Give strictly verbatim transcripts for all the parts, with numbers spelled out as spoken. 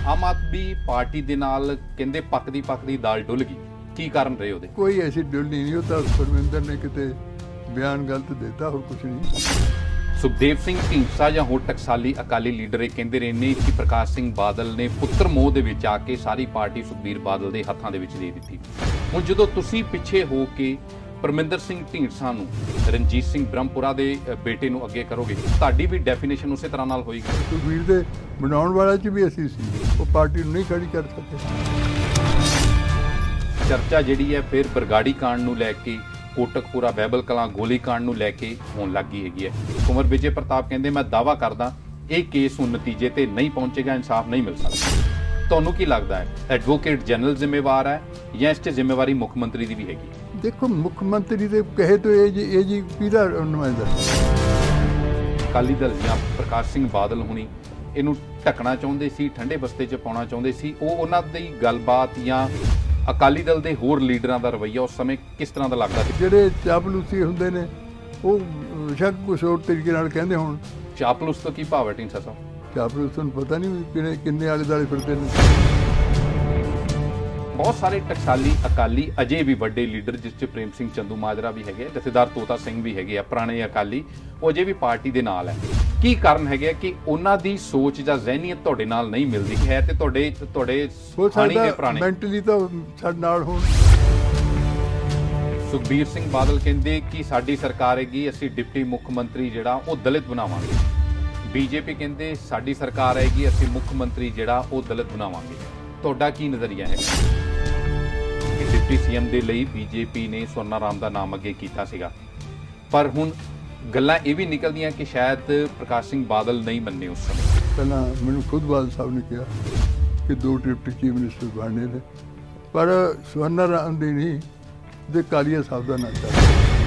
आम आदमी पार्टी दे नाल कहंदे पकदी पकदी दाल डुल गई, की कारण रहे ओहदे? कोई ऐसी डुल नहीं होता, परमिंदर ने किते बयान गलत देता और कुछ नहीं। सुखदेव सिंह ढींडसा ਜਾਂ ਹੋਰ ਟਕਸਾਲੀ ਅਕਾਲੀ ਲੀਡਰ ਇਹ ਕਹਿੰਦੇ ਰਹੇ ਨੇ ਕਿ ਪ੍ਰਕਾਸ਼ ਸਿੰਘ ਬਾਦਲ ਨੇ ਪੁੱਤਰ ਮੋਹ ਦੇ ਵਿੱਚ ਆ ਕੇ ਸਾਰੀ ਪਾਰਟੀ ਸੁਖਬੀਰ ਬਾਦਲ ਦੇ ਹੱਥਾਂ ਦੇ ਵਿੱਚ ਦੇ ਦਿੱਤੀ। ਹੁਣ ਜਦੋਂ ਤੁਸੀਂ ਪਿੱਛੇ ਹੋ ਕੇ ਪਰਮਿੰਦਰ ਸਿੰਘ ਢੀਂਡਸਾ ਨੂੰ ਰਣਜੀਤ ਸਿੰਘ ਬ੍ਰਹਮਪੁਰਾ ਦੇ ਬੇਟੇ ਨੂੰ ਅੱਗੇ ਕਰੋਗੇ, ਤੁਹਾਡੀ ਵੀ ਡੈਫੀਨੇਸ਼ਨ ਉਸੇ ਤਰ੍ਹਾਂ ਨਾਲ ਹੋਏਗੀ। ਸੁਖਬੀਰ ਦੇ ਬਣਾਉਣ ਵਾਲਾ ਚ ਵੀ ਅਸੀਂ ਸੀ, ਉਹ ਪਾਰਟੀ ਨੂੰ ਨਹੀਂ ਖੜੀ ਕਰ ਸਕੇ। ਚਰਚਾ ਜਿਹੜੀ ਹੈ ਫਿਰ ਬਰਗਾੜੀ ਕਾਂਡ ਨੂੰ ਲੈ ਕੇ, ਕੋਟਕਪੂਰਾ ਬਾਈਬਲ ਕਲਾਂ ਗੋਲੀ ਕਾਂਡ ਨੂੰ ਲੈ ਕੇ ਹੋਣ ਲੱਗੀ ਹੈਗੀ ਹੈ। ਕੁੰਵਰ ਵਿਜੇ ਪ੍ਰਤਾਪ ਕਹਿੰਦੇ ਮੈਂ ਦਾਅਵਾ ਕਰਦਾ ਇਹ ਕੇਸ ਹੁਣ ਨਤੀਜੇ ਤੇ ਨਹੀਂ ਪਹੁੰਚੇਗਾ, ਇਨਸਾਫ ਨਹੀਂ ਮਿਲ ਸਕਦਾ। ਤੁਹਾਨੂੰ ਕੀ ਲੱਗਦਾ ਹੈ ਐਡਵੋਕੇਟ ਜਨਰਲ ਜ਼ਿੰਮੇਵਾਰ ਹੈ ਜਾਂ ਇਸ 'ਚ ਜ਼ਿੰਮੇਵਾਰੀ ਮੁੱਖ ਮੰਤਰੀ ਦੀ ਵੀ ਹੈਗੀ? ਦੇਖੋ ਮੁੱਖ ਮੰਤਰੀ ਦੇ ਕਹੇ ਤੋਂ ਇਹ ਜੀ ਇਹ ਜੀ ਕਿਹਦਾ ਨੁਮਾਇੰਦਾ? ਅਕਾਲੀ ਦਲ ਜਾਂ ਪ੍ਰਕਾਸ਼ ਸਿੰਘ ਬਾਦਲ ਹੁਣੀ ਇਹਨੂੰ ਢਕਣਾ ਚਾਹੁੰਦੇ ਸੀ, ਠੰਡੇ ਬਸਤੇ 'ਚ ਪਾਉਣਾ ਚਾਹੁੰਦੇ ਸੀ। ਉਹ ਉਹਨਾਂ ਦੀ ਗੱਲਬਾਤ ਜਾਂ ਅਕਾਲੀ ਦਲ ਦੇ ਹੋਰ ਲੀਡਰਾਂ ਦਾ ਰਵੱਈਆ ਉਸ ਸਮੇਂ ਕਿਸ ਤਰ੍ਹਾਂ ਦਾ ਲੱਗਦਾ ਸੀ? ਜਿਹੜੇ ਚਾਪਲੂਸੀ ਹੁੰਦੇ ਨੇ ਉਹ ਸ਼ੱਕ ਕੁਛ ਹੋਰ ਤਰੀਕੇ ਨਾਲ ਕਹਿੰਦੇ ਹੋਣ। ਚਾਪਲੂਸ ਤੋਂ ਕੀ ਭਾਵ ਹੈ ਢੀਂਡਸਾ ਸਾਹਿਬ? ਚਾਪਲੂਸ ਨੂੰ ਪਤਾ ਨਹੀਂ ਕਿੰਨੇ ਕਿੰਨੇ ਆਲੇ ਦੁਆਲੇ ਫਿਰਦੇ ਨੇ। ਬਹੁਤ ਸਾਰੇ ਟਕਸਾਲੀ ਅਕਾਲੀ ਅਜੇ ਵੀ ਵੱਡੇ ਲੀਡਰ, ਜਿਸ 'ਚ ਪ੍ਰੇਮ ਸਿੰਘ ਚੰਦੂ ਮਾਜਰਾ ਵੀ ਹੈਗੇ, ਜਥੇਦਾਰ ਤੋਤਾ ਸਿੰਘ ਵੀ ਹੈਗੇ ਆ, ਪੁਰਾਣੇ ਅਕਾਲੀ, ਉਹ ਅਜੇ ਵੀ ਪਾਰਟੀ ਦੇ ਨਾਲ ਹੈ। ਕੀ ਕਾਰਨ ਹੈਗੇ ਕਿ ਉਹਨਾਂ ਦੀ ਸੋਚ ਜਾਂ ਜ਼ਹਿਨੀਅਤ ਤੁਹਾਡੇ ਨਾਲ ਨਹੀਂ ਮਿਲਦੀ ਹੈ? ਤੇ ਤੁਹਾਡੇ ਤੁਹਾਡੇ ਖਾਣੀ ਦੇ ਪੁਰਾਣੇ ਮੈਂਟਲੀ ਤਾਂ ਸਾਡੇ ਨਾਲ ਹੋਣ। ਸੁਖਬੀਰ ਸਿੰਘ ਬਾਦਲ ਕਹਿੰਦੇ ਕਿ ਸਾਡੀ ਸਰਕਾਰ ਹੈਗੀ, ਅਸੀਂ ਡਿਪਟੀ ਮੁੱਖ ਮੰਤਰੀ ਜਿਹੜਾ ਉਹ ਦਲਿਤ ਬਣਾਵਾਂਗੇ। ਬੀਜੇਪੀ ਕਹਿੰਦੇ ਸਾਡੀ ਸਰਕਾਰ ਹੈਗੀ, ਅਸੀਂ ਮੁੱਖ ਮੰਤਰੀ ਜਿਹੜਾ ਉਹ ਦਲਿਤ ਬਣਾਵਾਂਗੇ। ਤੁਹਾਡਾ ਕੀ ਨਜ਼ਰੀਆ ਹੈ? ਕਿ ਡਿਪਟੀ ਸੀਐਮ ਦੇ ਲਈ ਬੀਜੇਪੀ ਨੇ ਸੋਨਾ ਰਾਮ ਦਾ ਨਾਮ ਅੱਗੇ ਕੀਤਾ ਸੀਗਾ, ਪਰ ਹੁਣ ਗੱਲਾਂ ਇਹ ਵੀ ਨਿਕਲਦੀਆਂ ਕਿ ਸ਼ਾਇਦ ਪ੍ਰਕਾਸ਼ ਸਿੰਘ ਬਾਦਲ ਨਹੀਂ ਮੰਨੇ ਉਸ ਸਮੇਂ। ਪਹਿਲਾਂ ਮੈਨੂੰ ਖੁਦ ਬਾਦਲ ਸਾਹਿਬ ਨੇ ਕਿਹਾ ਕਿ ਦੋ ਡਿਪਟੀ ਚੀਫ ਮਿਨਿਸਟਰ ਬਣਨੇ ਨੇ, ਪਰ ਸੋਨਾ ਰਾਮ ਦੀ ਨਹੀਂ ਦੇ ਕਾਲੀਆ ਸਾਹਿਬ ਦਾ ਨਾਂ ਚੱਲਦਾ।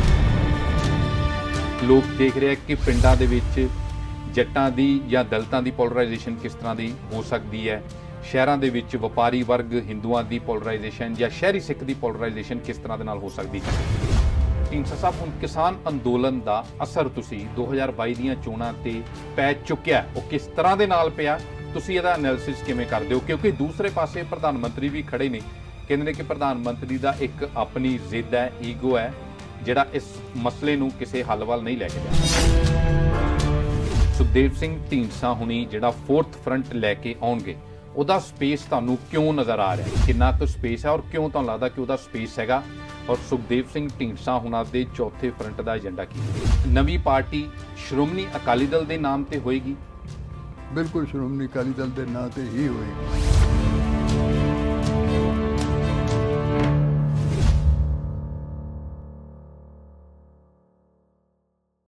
ਲੋਕ ਦੇਖ ਰਹੇ ਕਿ ਪਿੰਡਾਂ ਦੇ ਵਿੱਚ ਜੱਟਾਂ ਦੀ ਜਾਂ ਦਲਿਤਾਂ ਦੀ ਪੋਲਰਾਈਜੇਸ਼ਨ ਕਿਸ ਤਰ੍ਹਾਂ ਦੀ ਹੋ ਸਕਦੀ ਹੈ, ਸ਼ਹਿਰਾਂ ਦੇ ਵਿੱਚ ਵਪਾਰੀ ਵਰਗ ਹਿੰਦੂਆਂ ਦੀ ਪੋਲਰਾਈਜੇਸ਼ਨ ਜਾਂ ਸ਼ਹਿਰੀ ਸਿੱਖ ਦੀ ਪੋਲਰਾਈਜੇਸ਼ਨ ਕਿਸ ਤਰ੍ਹਾਂ ਦੇ ਨਾਲ ਹੋ ਸਕਦੀ ਹੈ। ਢੀਂਡਸਾ ਸਾਹਿਬ, ਹੁਣ ਕਿਸਾਨ ਅੰਦੋਲਨ ਦਾ ਅਸਰ ਤੁਸੀਂ ਦੋ ਹਜ਼ਾਰ ਬਾਈ ਦੀਆਂ ਚੋਣਾਂ ਤੇ ਪੈ ਚੁੱਕਿਆ, ਉਹ ਕਿਸ ਤਰ੍ਹਾਂ ਦੇ ਨਾਲ ਪਿਆ, ਤੁਸੀਂ ਇਹਦਾ ਐਨਾਲਿਸਿਸ ਕਿਵੇਂ ਕਰਦੇ ਹੋ? ਕਿਉਂਕਿ ਦੂਸਰੇ ਪਾਸੇ ਪ੍ਰਧਾਨ ਮੰਤਰੀ ਵੀ ਖੜੇ ਨੇ, ਕਹਿੰਦੇ ਨੇ ਕਿ ਪ੍ਰਧਾਨ ਮੰਤਰੀ ਦਾ ਇੱਕ ਆਪਣੀ ਜ਼ਿੱਦ ਹੈ, ਈਗੋ ਹੈ, ਜਿਹੜਾ ਇਸ ਮਸਲੇ ਨੂੰ ਕਿਸੇ ਹੱਲ ਵੱਲ ਨਹੀਂ ਲੈ ਕੇ ਜਾ। ਸੁਖਦੇਵ ਸਿੰਘ ਢੀਂਡਸਾ ਹੁਣੀ ਜਿਹੜਾ ਫੋਰਥ ਫਰੰਟ ਲੈ ਕੇ ਆਉਣਗੇ, ਉਹਦਾ ਸਪੇਸ ਤੁਹਾਨੂੰ ਕਿਉਂ ਨਜ਼ਰ ਆ ਰਿਹਾ? ਕਿੰਨਾ ਕੁ ਸਪੇਸ ਹੈ ਔਰ ਕਿਉਂ ਤੁਹਾਨੂੰ ਲੱਗਦਾ ਕਿ ਉਹਦਾ ਸਪੇਸ ਹੈਗਾ? ਔਰ ਸੁਖਦੇਵ ਸਿੰਘ ਢੀਂਡਸਾ ਹੁਣਾਂ ਦੇ ਚੌਥੇ ਫਰੰਟ ਦਾ ਏਜੰਡਾ ਕੀ ਹੈ? ਨਵੀਂ ਪਾਰਟੀ ਸ਼੍ਰੋਮਣੀ ਅਕਾਲੀ ਦਲ ਦੇ ਨਾਮ ਤੇ ਹੋਏਗੀ? ਬਿਲਕੁਲ ਸ਼੍ਰੋਮਣੀ ਅਕਾਲੀ ਦਲ ਦੇ ਨਾਂ ਤੇ ਹੀ ਹੋਏਗੀ।